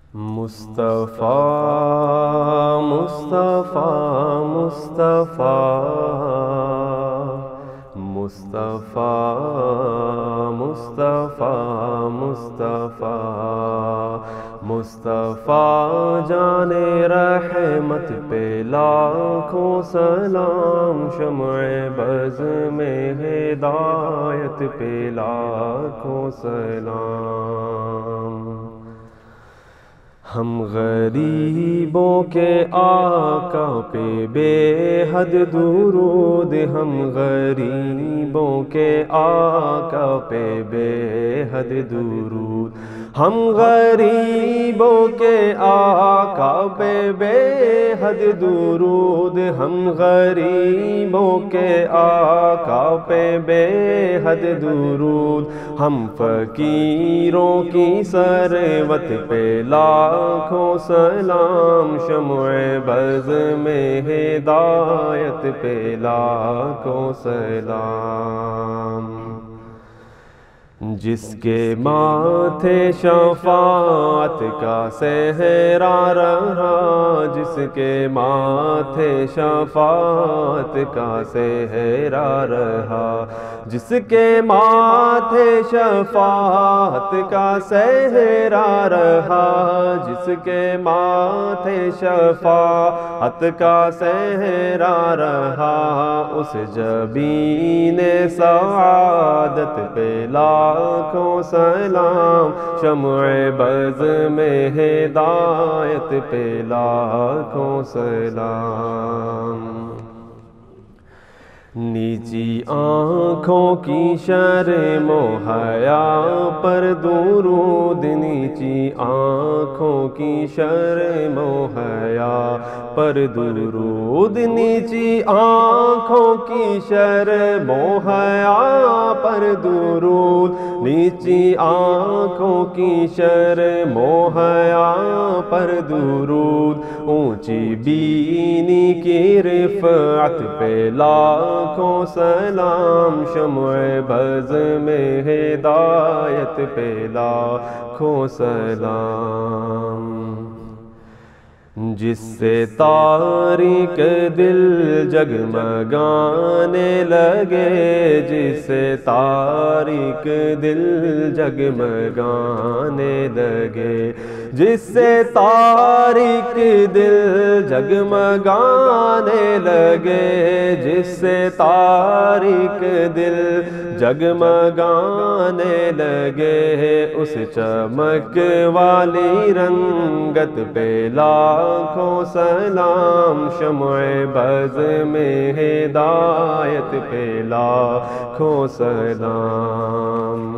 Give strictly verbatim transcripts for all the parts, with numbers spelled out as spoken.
مصطفیٰ مصطفیٰ مصطفیٰ مصطفیٰ مصطفیٰ مصطفیٰ مصطفیٰ جان رحمت پہ لاکھوں سلام، شمع بز میں ہدایت پہ لاکھوں سلام۔ ہم غریبوں کے آقا پہ بے حد درود، ہم غریبوں کے آقا پہ بے حد درود، ہم غریبوں کے آقا پہ بے حد درود، ہم غریبوں کے آقا پہ بے حد درود، ہم فقیروں کی ثروت پہ لاکھوں سلام، شمع بز میں ہدایت پہ لاکھوں سلام۔ جس کے ماتھے شفاعت کا صحرا رہا، جس کے ماتھے شفاعت کا صحرا رہا، جس کے ماتھے شفاعت کا صحرا رہا، جس کے ماتھے شفاعت کا صحرا رہا، اس جبین سعادت پہ لاکھوں سلام، شمع بز میں ہدایت پہ لاکھوں سلام۔ نیچی آنکھوں کی شرم و حیا پر درود، نیچی آنکھوں کی شرم و حیا پر درود، نیچی آنکھوں کی شرم و حیا پر درود، نیچی آنکھوں کی شرم و حیا پر درود، اونچی بینی کی رفعت پہ لاکھوں سلام، شمع بز میں ہدایت پہ لاکھوں سلام۔ جس سے تاریک دل جگمگانے لگے، جس سے تاریک دل جگمگانے لگے، جس سے تاریک دل جگمگانے لگے، جس سے تاریک دل جگمگانے لگے، اس چمک والی رنگت پہ لاکھوں سلام، شمع بز میں ہدایت پہ لاکھوں سلام۔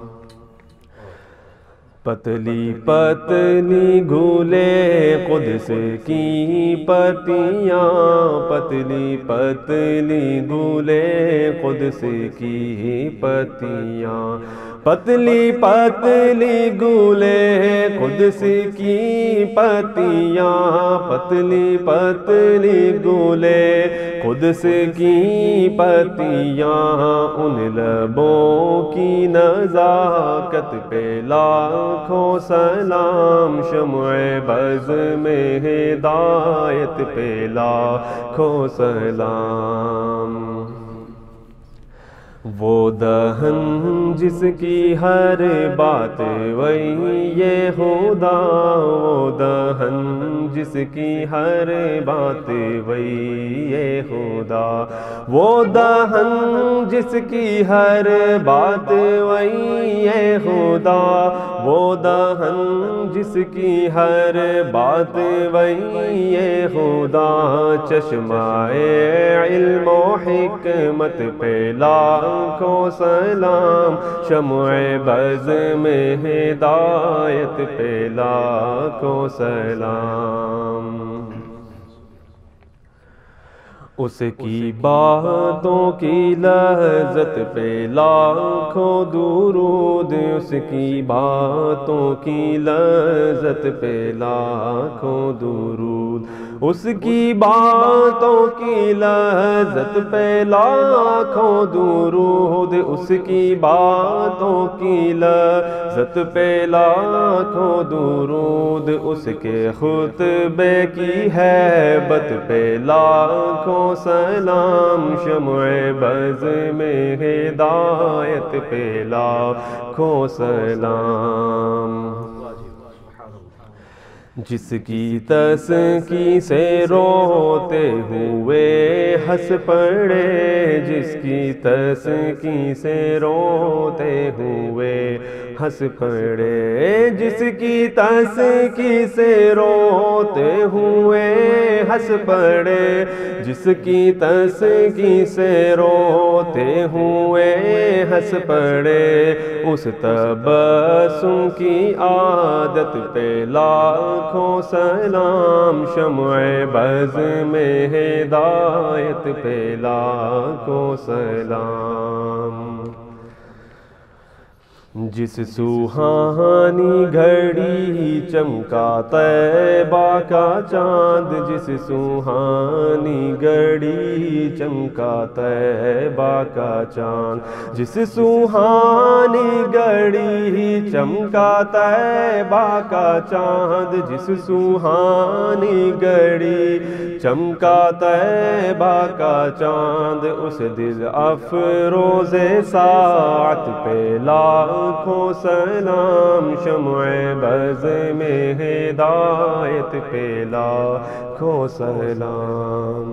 پتلی پتلی گھولے قدس کی پتیاں، پتلی پتلی گھولے قدس کی پتیاں، پتلی پتلی گھولے قدس کی پتیاں، پتلی پتلی گھولے قدس کی پتیاں، ان لبوں کی نزاکت پہ لاکھوں سلام، شمع بز میں ہدایت پہ لاکھوں سلام۔ وہ دہن جس کی ہر بات وہی یہ خدا، وہ دہن جس کی ہر بات وہی یہ خدا، وہ دہن جس کی ہر بات وہی یہ خدا، وہ دہن جس کی ہر بات وہی یہ خدا، چشمہ علم و حکمت پہ لاکھوں سلام، شمع بز میں ہدایت پہ لاکھوں سلام۔ اس کی باتوں کی لذت پہ لاکھوں درود، اس کی باتوں کی لذت پہ لاکھوں درود، اس کی باتوں کی لذت پہ لاکھوں درود، اس کی باتوں کی لذت پہ لاکھوں درود، اس کے خطبے کی ہیبت پہ لاکھوں سلام، شمع بز میں ہدایت پہ لاکھوں سلام۔ جس کی تسکی سے روتے ہوئے ہنس پڑے، جس کی تسکی سے روتے ہوئے ہنس پڑے، جس کی تسکی سے روتے ہوئے ہنس پڑے، جس کی تسکی سے روتے ہوئے ہنس پڑے، اس تبسم کی عادت پہ لاکھوں سلام، شمع بز میں ہدایت پہ لاکھوں سلام۔ جس سوہانی گھڑی چمکا طیبہ کا چاند، جس سوہانی گھڑی چمکا طیبہ کا چاند، جس سوہانی گھڑی چمکا طیبہ کا چاند، جس سوہانی گھڑی چمکا طیبہ کا چاند، اس دل افروز ساعت پہ لاکھوں سلام، شمع بز میں ہدایت پہ لاکھوں سلام۔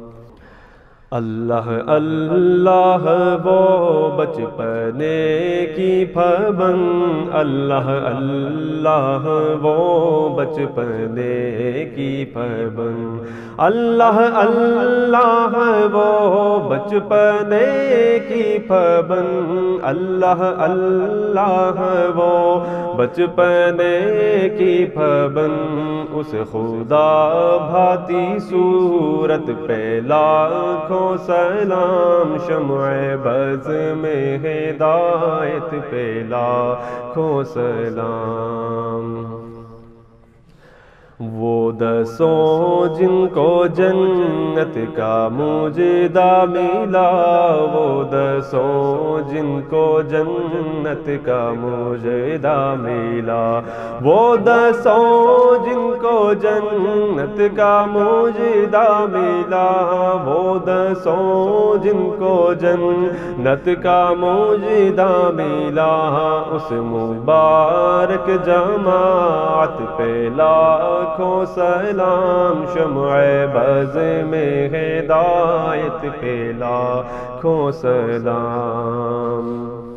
اللہ اللہ وہ بچپنے کی پابند، اللہ اللہ وہ بچپنے کی پابند، اللہ اللہ وہ بچپنے کی پابند، اللہ اللہ وہ بچپنے کی پابند، اس خدا بھاتی صورت پہ لاکھوں سلام، شمع بز میں ہدایت پہ لاکھوں سلام۔ وہ دسوں جن کو جنت کا مجدہ ملا، وہ دسوں جن کو جنت کا مجدہ ملا، وہ دسوں جن کو جنت کا مجدہ ملا، وہ دسوں جن کو جنت کا مجدہ ملا، اس مبارک جماعت پہ لاکھوں سلام، شمع بز میں ہدایت پہ لاکھوں سلام۔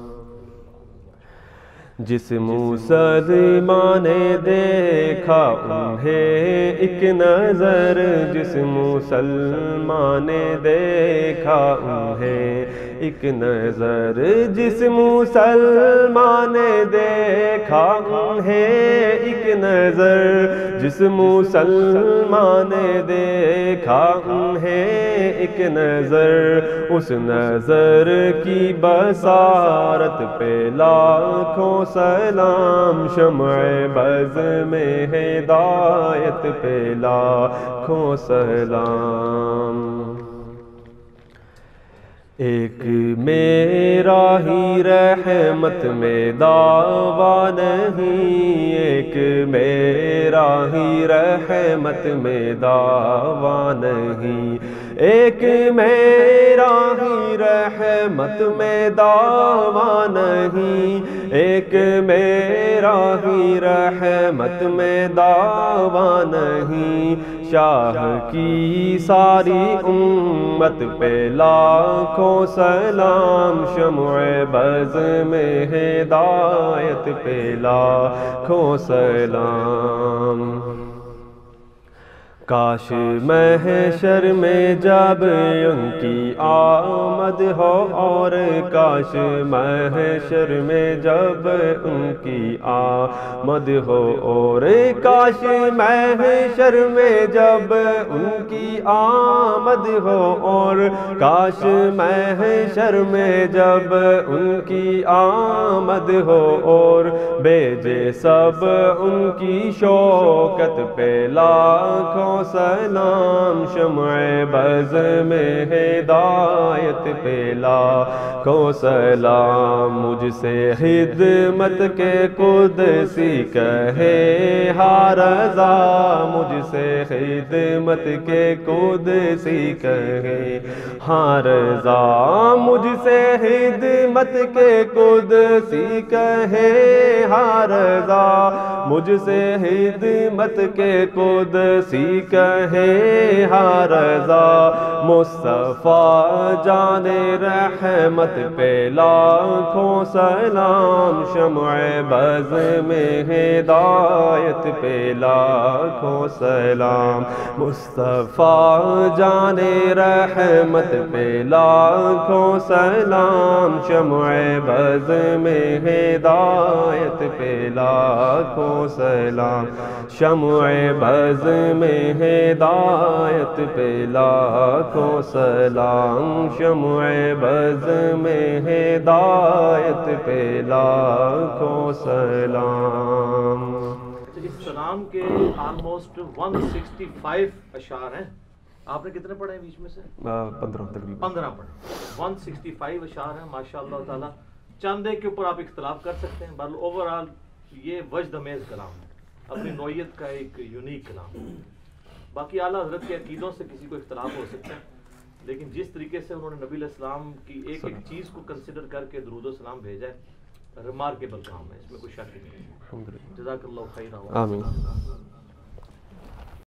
جس مسلمان نے دیکھا انہیں ایک نظر، جس مسلمان نے دیکھا انہیں ایک نظر، جس مسلمان نے دیکھا انہیں ایک نظر، جس مسلمان نے دیکھا انہیں ایک نظر، اس نظر کی بصارت پہ لاکھوں سلام، شمع بز میں ہدایت پہ لاکھوں سلام۔ ایک میرا ہی رحمت میں دعویٰ نہیں، ایک میرا ہی رحمت میں دعویٰ نہیں، ایک میرا ہی رحمت میں دعویٰ نہیں، ایک میرا ہی رحمت میں دعویٰ نہیں، شاہ کی ساری امت پہ لاکھوں سلام، شمع بز میں ہدایت پہ لاکھوں سلام۔ کاش محشر میں جب ان کی آمد ہو، اور کاش محشر میں جب ان کی آمد ہو، اور کاش محشر میں جب ان کی آمد ہو، اور کاش محشر میں جب ان کی آمد ہو، اور بھیجے سب ان کی شوکت پہ لاکھوں کو سلام، شمع بز میں ہدایت پہ لاکھوں سلام، مجھ سے خدمت کے قدسی کہے ہاں رضا، مجھ سے خدمت کے قدسی کہے ہاں رضا، مجھ سے خدمت کے قدسی کہے ہاں رضا، مجھ سے خدمت کے قدسی کہے ہاں رضا، مصطفیٰ جان رحمت پہ لاکھوں سلام، شمع بز میں ہدایت پہ لاکھوں سلام، مصطفیٰ جان رحمت پہ لاکھوں سلام، شمع بز میں ہدایت پہ لاکھوں سلام، شمع بز میں ہدایت پہ لاکھوں سلام، شمع بز میں ہدایت پہ لاکھوں سلام۔ اس سلام کے آلموسٹ ون سکسٹی فائیو اشعار ہیں، آپ نے کتنے پڑھے ہیں بیچ میں سے؟ پندرہ تقریباً پندرہ پڑھے، ون سکسٹی فائیو اشعار ہیں ماشاء اللہ تعالیٰ۔ چند ایک کے اوپر آپ اختلاف کر سکتے ہیں، بل اوور آل یہ وجد امیز کلام ہے، اپنی نوعیت کا ایک یونیک کلام ہے۔ باقی اعلیٰ حضرت کے عقیدوں سے کسی کو اختلاف ہو سکتا ہے، لیکن جس طریقے سے انہوں نے نبی علیہ السلام کی ایک ایک چیز کو کنسیڈر کر کے درود و سلام بھیجا ہے، ریمارکیبل کام ہے، اس میں کوئی شک نہیں ہے۔ جزاک اللہ خیرہ۔ آمین۔